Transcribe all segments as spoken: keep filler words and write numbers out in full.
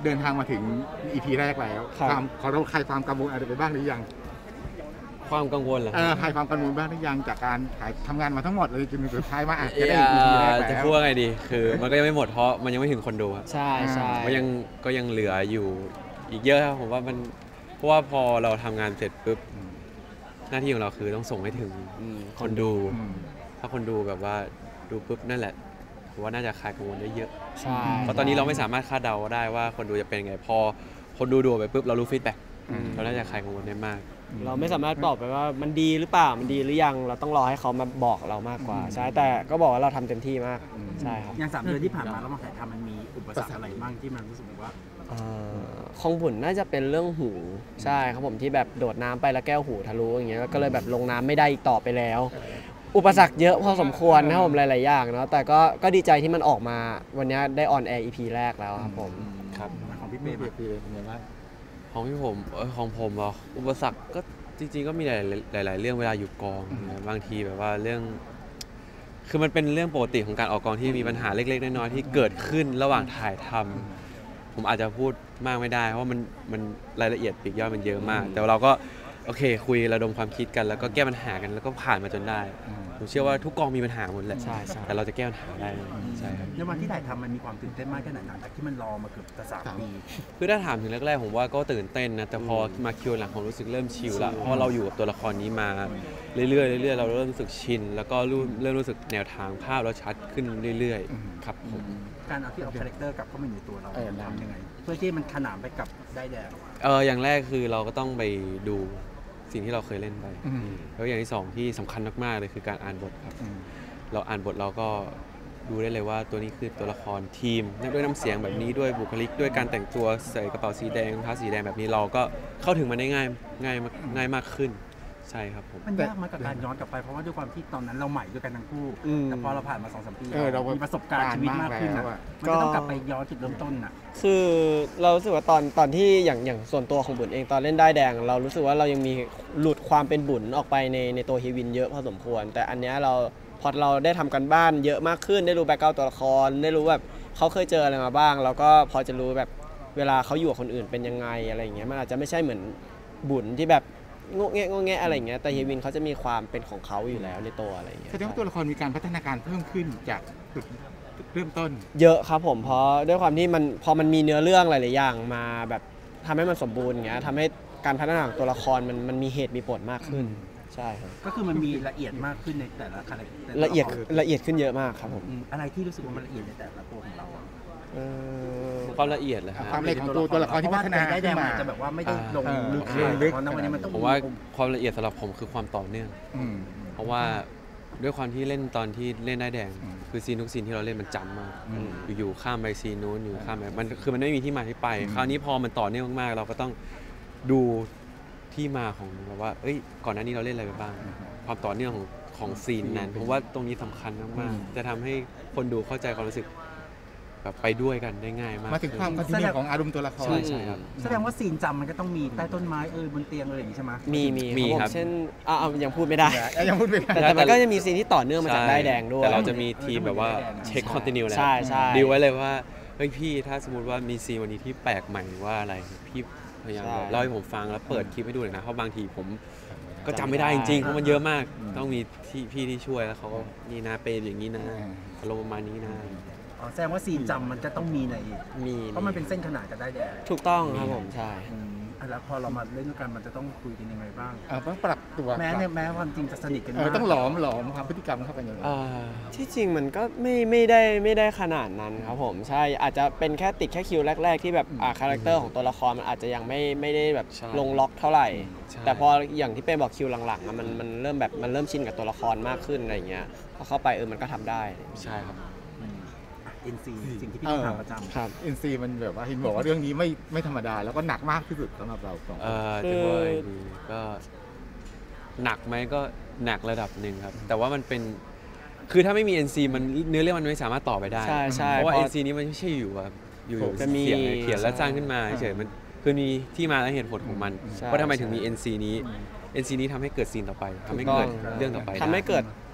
เดินทางมาถึง อี พี แรกแล้วความขอเราใครความกังวลอะไรไปบ้างหรือยังความกังวลเหรอเออใครความกังวลบ้างหรือยังจากการถ่ายทำงานมาทั้งหมดเลยจนถึงสุดท้ายมาอาจจะได้ อี พี แรกแล้วจะพูดว่าไงดีคือมันก็ยังไม่หมดเพราะมันยังไม่ถึงคนดูใช่ใช่ก็ยังก็ยังเหลืออยู่อีกเยอะครับผมว่ามันเพราะว่าพอเราทำงานเสร็จปุ๊บหน้าที่ของเราคือต้องส่งให้ถึงคนดูถ้าคนดูแบบว่าดูปุ๊บนั่นแหละผมว่าน่าจะคลายกังวลได้เยอะใช่เพราะตอนนี้เราไม่สามารถคาดเดาได้ว่าคนดูจะเป็นไงพอคนดูดูไปปุ๊บเรารู้ฟีดแบ็กเราน่าจะคลายกังวลได้มากเราไม่สามารถตอบไปว่ามันดีหรือเปล่ามันดีหรือยังเราต้องรอให้เขามาบอกเรามากกว่าใช่แต่ก็บอกว่าเราทำเต็มที่มากใช่ครับอย่างสามเดือนที่ผ่านมาเรามาถ่ายทำมันมีอุปสรรคอะไรบ้างที่มันรู้สึกว่าของบุญน่าจะเป็นเรื่องหูใช่ครับผมที่แบบโดดน้ำไปแล้วแก้วหูทะลุอย่างเงี้ยก็เลยแบบลงน้ำไม่ได้อีกต่อไปแล้วอุปสรรคเยอะพอสมควรนะครับผมหลายๆอย่างเนาะแต่ก็ก็ดีใจที่มันออกมาวันนี้ได้ออนแอร์ อี พี แรกแล้วครับผมครับของพี่เป้เป็นไงบ้างของพี่ผมเออของผมเหรออุปสรรคก็จริงๆก็มีหลายหลายๆเรื่องเวลาอยู่กองบางทีแบบว่าเรื่องคือมันเป็นเรื่องปกติของการออกกองที่มีปัญหาเล็กๆน้อยๆที่เกิดขึ้นระหว่างถ่ายทำผมอาจจะพูดมากไม่ได้เพราะมันมันรายละเอียดปลีกย่อยมันเยอะมากแต่เราก็โอเคคุยระดมความคิดกันแล้วก็แก้ปัญหากันแล้วก็ผ่านมาจนได้ผมเชื่อว่าทุกกองมีปัญหาหมดแหละแต่เราจะแก้ปัญหาได้ใช่ครับในวันที่ถ่ายทำมันมีความตื่นเต้นมากแค่ไหนหลังจากที่มันรอมาเกือบจะสามปีคือถ้าถามถึงแรกๆผมว่าก็ตื่นเต้นนะแต่พอมาคิวหลังผมรู้สึกเริ่มชิลละเพราะเราอยู่กับตัวละครนี้มาเรื่อยๆเรื่อยๆเราเริ่มรู้สึกชินแล้วก็เริ่มรู้สึกแนวทางภาพเราชัดขึ้นเรื่อยๆครับผมการเอาที่เอาคาแรคเตอร์กลับเข้ามาอยู่ในตัวเราทำยังไงเพื่อที่มันขนานไปกับได้แดงเอออย่างแรกคือเราก็ต้องไปดูสิ่งที่เราเคยเล่นไปแล้วอย่างที่สองที่สำคัญมากๆเลยคือการอ่านบทครับเราอ่านบทเราก็ดูได้เลยว่าตัวนี้คือตัวละครทีมด้วยน้ำเสียงแบบนี้ด้วยบุคลิกด้วยการแต่งตัวใส่กระเป๋าสีแดงผ้าสีแดงแบบนี้เราก็เข้าถึงมันได้ง่ายง่ายง่ายมากขึ้นใช่ครับผมมันยากมากกับการย้อนกลับไปเพราะว่าด้วยความที่ตอนนั้นเราใหม่ด้วยกันทั้งคู่แต่พอเราผ่านมา สองสาม ปีเรามีประสบการณ์ชีวิตมากขึ้นมันก็ต้องกลับไปย้อนจุดเริ่มต้นน่ะคือเรารู้สึกว่าตอนตอนที่อย่างอย่างส่วนตัวของบุญเองตอนเล่นได้แดงเรารู้สึกว่าเรายังมีหลุดความเป็นบุญออกไปในในตัวเฮวินเยอะพอสมควรแต่อันนี้เราพอเราได้ทำกันบ้านเยอะมากขึ้นได้รู้แบ็คกราวด์ตัวละครได้รู้แบบเขาเคยเจออะไรมาบ้างแล้วก็พอจะรู้แบบเวลาเขาอยู่กับคนอื่นเป็นยังไงอะไรอย่างเงี้ยมันอาจจะไม่ใช่เหมือนบุญที่แบบงงแงะงงแงะอะไรอย่างเงี้ยแต่เฮวินเขาจะมีความเป็นของเขาอยู่แล้วในตัวอะไรอย่างเงี้ยแสดงว่าตัวละครมีการพัฒนาการเพิ่มขึ้นจากจุดเริ่มต้นเยอะครับผมเพราะด้วยความที่มันพอมันมีเนื้อเรื่องหลายๆอย่างมาแบบทำให้มันสมบูรณ์อย่างเงี้ยทำให้การพัฒนาของตัวละครมันมันมีเหตุมีผลมากขึ้นใช่ครับก็คือมันมีละเอียดมากขึ้นในแต่ละคาแรคเตอร์ละเอียดละเอียดขึ้นเยอะมากครับผมอะไรที่รู้สึกว่ามันละเอียดในแต่ละตัวของเราความละเอียดเลยความละเอียดของตัวตัวละครที่พัฒนาได้แดงจะแบบว่าไม่ได้ลงลึกเพราะวันนี้มันต้องผมว่าความละเอียดสำหรับผมคือความต่อเนื่องเพราะว่าด้วยความที่เล่นตอนที่เล่นได้แดงคือซีนทุกซีนที่เราเล่นมันจำมากอยู่ๆข้ามไปซีนนู้นอยู่ข้ามไปมันคือมันไม่มีที่มาที่ไปคราวนี้พอมันต่อเนื่องมากๆเราก็ต้องดูที่มาของแบบว่าเอ้ยก่อนหน้านี้เราเล่นอะไรไปบ้างความต่อเนื่องของของซีนนั้นผมว่าตรงนี้สำคัญมากๆจะทำให้คนดูเข้าใจความรู้สึกแบบไปด้วยกันได้ง่ายมากมาถึงความคอนติเนียของอารมณ์ตัวละครใช่ครับแสดงว่าซีนจำมันก็ต้องมีใต้ต้นไม้เออบนเตียงอะไรอย่างนี้ใช่ไหมมีมีมีครับเช่นอ่ายังพูดไม่ได้ยังพูดไม่ได้แต่มันก็จะมีซีนที่ต่อเนื่องมาจากได้แดงด้วยแต่เราจะมีทีมแบบว่าเช็คคอนติเนียแล้วดีไว้เลยว่าเฮ้ยพี่ถ้าสมมติว่ามีซีนวันนี้ที่แปลกใหม่ว่าอะไรพี่พยายามเล่าให้ผมฟังแล้วเปิดคลิปให้ดูหน่อยนะเพราะบางทีผมก็จำไม่ได้จริงๆเพราะมันเยอะมากต้องมีที่พี่ที่ช่วยแล้วเขาก็นี่นะเป็นอย่างนี้นะอารมณ์ประมาณนี้นะแสดงว่าซีนจำมันจะต้องมีในมีเพราะมันเป็นเส้นขนาดกันได้แดงถูกต้องครับผมใช่แล้วพอเรามาเล่นด้วยกันมันจะต้องคุยกันยังไงบ้างต้องปรับตัวแม้เนี่ยแม้ความจริงจะสนิทกันมากต้องหลอมหลอมความพฤติกรรมเข้าไปอย่างไรที่จริงมันก็ไม่ไม่ได้ไม่ได้ขนาดนั้นครับผมใช่อาจจะเป็นแค่ติดแค่คิวแรกๆที่แบบอ่าคาแรคเตอร์ของตัวละครมันอาจจะยังไม่ไม่ได้แบบลงล็อกเท่าไหร่แต่พออย่างที่เป้บอกคิวหลังๆมันมันเริ่มแบบมันเริ่มชินกับตัวละครมากขึ้นอะไรอย่างเงี้ยพอเข้าไปเออมันก็ทำได้ใช่ครับเอ็น ซี สิ่งที่พี่ต้องทำประจำครับ เอ็น ซี มันแบบว่าเห็นบอกว่าเรื่องนี้ไม่ไม่ธรรมดาแล้วก็หนักมากที่สุดสำหรับเราสองเออจะว่าดีก็หนักไหมก็หนักระดับหนึ่งครับแต่ว่ามันเป็นคือถ้าไม่มี เอ็น ซี มันเนื้อเรื่องมันไม่สามารถต่อไปได้ใช่ใช่เพราะว่า เอ็น ซี นี้มันไม่ใช่อยู่แบบอยู่เขียนเขียนแล้วสร้างขึ้นมาเฉยมันคือมีที่มาและเหตุผลของมันว่าทำไมถึงมี เอ็น ซี นี้ เอ็น ซี นี้ทำให้เกิดซีนต่อไปทำให้เกิดเรื่องต่อไปทำให้เกิด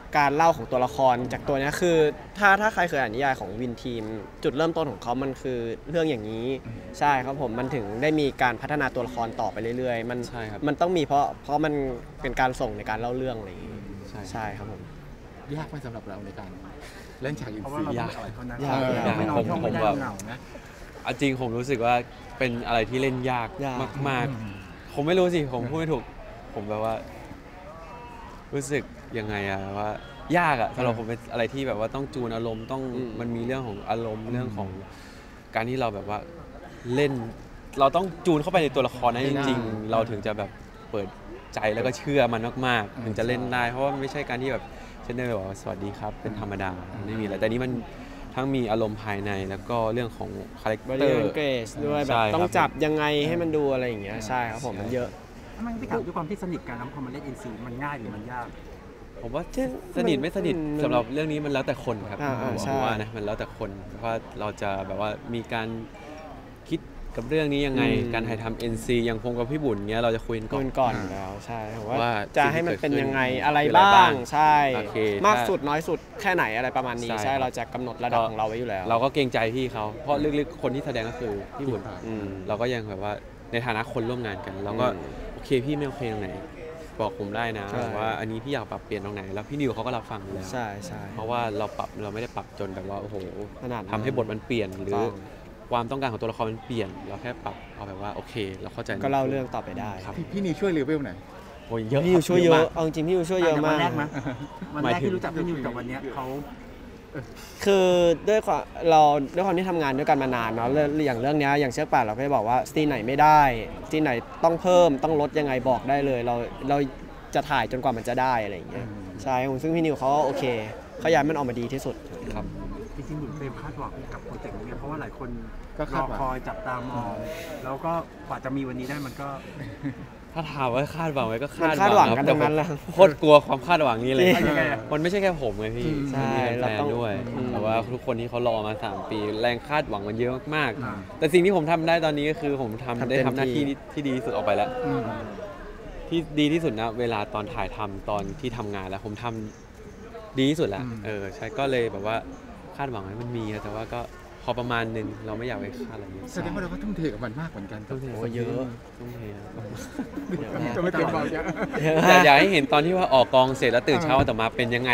การเล่าของตัวละครจากตัวนี้คือถ้าถ้าใครเคยอ่านนิยายของวินทีมจุดเริ่มต้นของเขามันคือเรื่องอย่างนี้ใช่ครับผมมันถึงได้มีการพัฒนาตัวละครต่อไปเรื่อยๆมันใช่ครับมันต้องมีเพราะเพราะมันเป็นการส่งในการเล่าเรื่องอะไรอย่างนี้ใช่ใช่ครับผมยากไหมสำหรับเราในการเล่นฉากอินเพราะซีว่าเรายาต้อก งอ่อยเขานะยากเราไม่นอนช่องไม่ได้ผมแบบเหงาๆนะเอาจริงผมรู้สึกว่าเป็นอะไรที่เล่นยากยากมากๆ ผมไม่รู้สิผมพูดไม่ถูกผมแบบว่า รู้สึกยังไงอะว่ายากอะสำหรับผมเป็นอะไรที่แบบว่าต้องจูนอารมณ์ต้องมันมีเรื่องของอารมณ์เรื่องของการที่เราแบบว่าเล่น เราต้องจูนเข้าไปในตัวละครนั้นจริงๆเราถึงจะแบบเปิดใจแล้วก็เชื่อมันมากๆถึงจะเล่นได้เพราะว่ามันไม่ใช่การที่แบบเช่นเดิมบอกว่าสวัสดีครับเป็นธรรมดาไม่มีอะไรแต่นี้มันทั้งมีอารมณ์ภายในแล้วก็เรื่องของคาแรคบริเตอเวร์ณเกรสด้วยแบใช่บครับต้องจับยังไงให้มันดูอะไรอย่างเงี้ยใช่ครับผมมันเยอะถ้ามันพี่ถามด้วยความที่สนิทกันแล้วพอมาเล่น เอ็น ซี มันง่ายหรือมันยากผมว่าสนิทไม่สนิทมันสำหรับเรื่องนี้มันแล้วแต่คนครับอ่าผอ่าม ใช่ว่านะมันแล้วแต่คนว่าเราจะแบบว่ามีการคิดกับเรื่องนี้ยังไงอืมการถ่ายทำ เอ็น ซี อย่างพงกับพี่บุญเนี้ยเราจะคุยกันก่ก่ออน นก่อนอยู่แล้วใช่ผมว่าว่าจะให้มันเป็นยังไงสิ่งที่เกิดขึ้นอะไรคืออะไรบ้าบ้าง งใช่โอเคมากถ้าสุดน้อยสุดแค่ไหนอะไรประมาณนี้ใช่ใช่ครับเราจะกำหนดระดับก็ของเราไว้อยู่แล้วเราก็เกรงใจพี่เขาเพราะลึกๆคนที่แสดงก็คือพี่บุญอืมเราก็ยังแบบว่าในฐานะคนร่วมงานกัน เราก็อืมโอเคพี่ไม่โอเคตรงไหน บอกผมได้นะใช่ว่าอันนี้พี่อยากปรับเปลี่ยนตรงไหนแล้วพี่นิวเขาก็รับฟังอยู่แล้วใช่ใช่เพราะว่าเราปรับเราไม่ได้ปรับจนแบบว่าโอ้โหขนาดนั้นทำให้บทมันเปลี่ยนหรือต้องความต้องการของตัวละครมันเปลี่ยนเราแค่ปรับเอาแบบว่าโอเค เราเข้าใจก็เล่าเรื่องต่อไปได้ครับพี่พี่นิวช่วยเลเวลไหนโอ้ยเยอะพี่นิวช่วยเยมาอะกเอาจริงๆพี่นิวช่วยเยอะอ่ะมาวักนแรกมั้ยวันหมายแรกถึงที่รู้จักพี่นิวกับวันเนี้ยเขาคือด้วยความเราด้วยความที่ทำงานด้วยกันมานานเนาะเรื่องอย่างเรื่องเนี้ยอย่างเชือกป่านเราก็จะบอกว่าซีนไหนไม่ได้ซีนไหนต้องเพิ่มต้องลดยังไงบอกได้เลย เราเราจะถ่ายจนกว่ามันจะได้อะไรอย่างเงี้ยใช่ผมซึ่งพี่นิวเขาก็โอเคเขาอยากให้มันออกมาดีที่สุดครับจริงๆหนุ่มเฟรมคาดหวังกับโปรเจกต์นี้เพราะว่าหลายคนก็รคาอดหวังคอยจับตามอง แล้วก็กว่าจะมีวันนี้ได้มันก็ถ้าถามว่าคาดหวังไว้ก็คาดมันคาดหวังคกัรันแต่ทั้งนั้นแหละผมโคตรกลัวความคาดหวังนี้เลยจริงยังไงอะมันไม่ใช่แค่ผมไงพี่ใช่มันมีแฟเรานต้องๆด้วยอืมแต่ว่าทุกคนที่เขารอมาสามปี แรงคาดหวังมันเยอะมากอ่าๆแต่สิ่งที่ผมทำได้ตอนนี้ก็คือผมทำทำได้เต็มทำหน้าที่ที่ที่ดีที่สุดออกไปแล้วอืมที่ดีที่สุดนะเวลาตอนถ่ายทำตอนที่ทำงานแล้วผมทำดีที่สุดแล้วอืมเออใช่ก็เลยแบบว่าคาดหวังให้มันมีอะแต่ว่าก็พอประมาณหนึ่งเราไม่อยากไปคาดอะไรเยอะแสดงว่าเราก็ทุ่มเทกับมันมากเหมือนกันต้องเทโอ้เยอะต้องเทครับจะไม่เต็มเบาเยอะแต่อยากให้เห็นตอนที่ว่าออกกองเสร็จแล้วตื่นเช้าวันต่อมาเป็นยังไง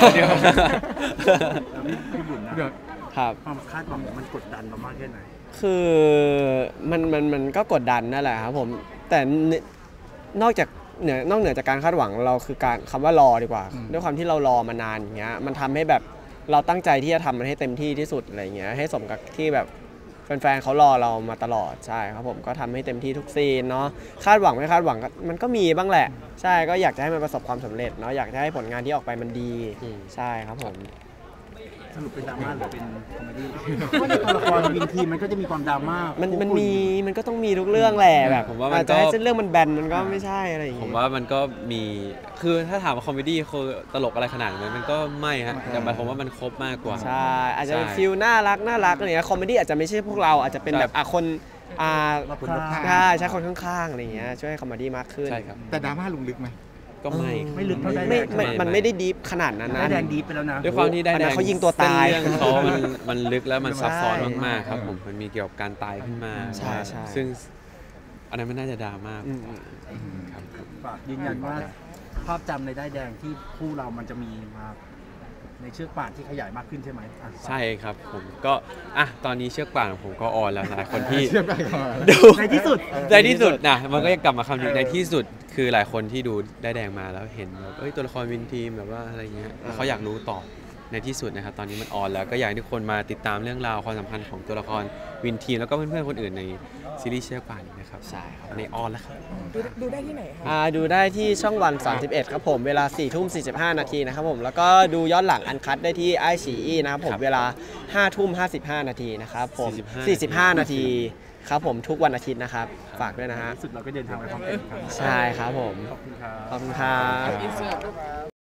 แล้วพี่พี่บุญนะเดี๋ยวครับความคาดหวังมันกดดันเรามากแค่ไหนคือมันมันมันก็กดดันนั่นแหละครับผมแต่เนนอกจากเหนือนอกเหนือจากการคาดหวังเราคือการคำว่ารอดีกว่า ด้วยความที่เรารอมานานอย่างเงี้ยมันทำให้แบบเราตั้งใจที่จะทำมันให้เต็มที่ที่สุดอะไรเงี้ยให้สมกับที่แบบแฟนๆเขารอเรามาตลอดใช่ครับผมก็ทำให้เต็มที่ทุกซีนเนาะคาดหวังไม่คาดหวังก็มันก็มีบ้างแหละ ใช่ก็อยากจะให้มันประสบความสำเร็จเนาะอยากจะให้ผลงานที่ออกไปมันดีอืมใช่ครับผมสรุปเป็นดราม่าหรือเป็นคอมเมดี้เพราะในตัวละครวินทีมันก็จะมีความดราม่ามันคุมันคุมีมันก็ต้องมีทุกเรื่องแหละแบบผมว่ามันอาจจะก็ให้เส้นเรื่องมันแบนมันก็ไม่ใช่อะไรอย่างผเงี้มยว่ามันก็มีคือถ้าถามว่าคอมเมดี้คือตลกอะไรขนาดนั้นมันก็ไม่ฮะแต่หมายความว่ามันครบมากกว่าใช่อาจจะเป็นใช่ฟิลน่ารักน่ารักอะไรเงี้ยคอมเมดี้อาจจะไม่ใช่พวกเราอาจจะเป็นใช่แบบอ่ะคนอ่ารอบข้างใช่ใช่คนข้างๆอะไรเงี้ยช่วยให้คอมเมดี้มากขึ้นใช่ครับแต่ดราม่าลงลึกไหมก็ไม่ไม่ลึกเท่าได้ไม่แดงไม่ไม่มันไม่ได้ดีฟขนาดนั้นนะได้แดงดีไปแล้วนะด้วยความที่ได้อันแดนั้นงเขายิงตัวตายเส้นเรื่องเขามันมันลึกแล้วมันใช่ซับซ้อนมากๆครับผมมันมีเกี่ยวกับการตายขึ้นมาใช่ใช่ซึ่งอันนั้นมันน่าจะดราม่าอืมอืมครับฝากยืนยันว่าภาพจำในได้ายแดงที่คู่เรามันจะมีมาในเชือกป่านที่ขยายมากขึ้นใช่ไหมอ่ะใช่ครับผมก็อ่ะตอนนี้เชือกป่านของผมก็ออนแล้วหลายคนที่เชื่อไปก่อนดูในที่สุดในที่สุดนะมันก็ยังกลับมาคำนี้ในที่สุดคือหลายคนที่ดูได้แดงมาแล้วเห็นแบบเอ้ยตัวละครวินทีมแบบว่าอะไรเงี้ยแล้วเขาอยากรู้ต่อในที่สุดนะครับตอนนี้มันออนแล้วก็อยากให้ทุกคนมาติดตามเรื่องราวความสัมพันธ์ของตัวละครวินทีมแล้วก็เพื่อนๆคนอื่นในซีรีส์เชือกป่านนะครับใช่ครับในออนแล้วครับดูดูได้ที่ไหนคะอ่าดูได้ที่ช่องวันสามสิบเอ็ดครับผมเวลาสี่ทุ่มสี่สิบห้านาทีนะครับผมแล้วก็ดูย้อนหลังอันคัดได้ที่ไอซีอีนะครับผมครับเวลาห้าทุ่มห้าสิบห้านาทีนะครับผมสี่สิบห้าสี่สิบห้านาทีครับผมทุกวันอาทิตย์นะครับฝากด้วยนะฮะในที่สุดเราก็เดินทางไปพร้อมกันครับใช่ครับผมขอบคุณครับขอบคุณครับอินเสิร์ต